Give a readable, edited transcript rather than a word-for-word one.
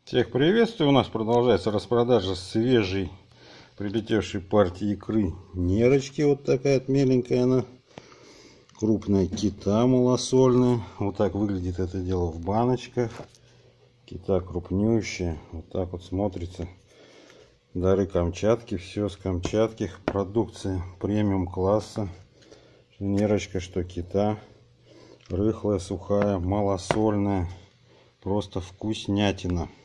Всех приветствую! У нас продолжается распродажа свежей прилетевшей партии икры нерочки. Вот такая вот меленькая она. Крупная кита малосольная. Вот так выглядит это дело в баночках. Кита крупнющая. Вот так вот смотрится. Дары Камчатки. Все с Камчатки. Продукция премиум класса. Что нерочка, что кита. Рыхлая, сухая, малосольная. Просто вкуснятина.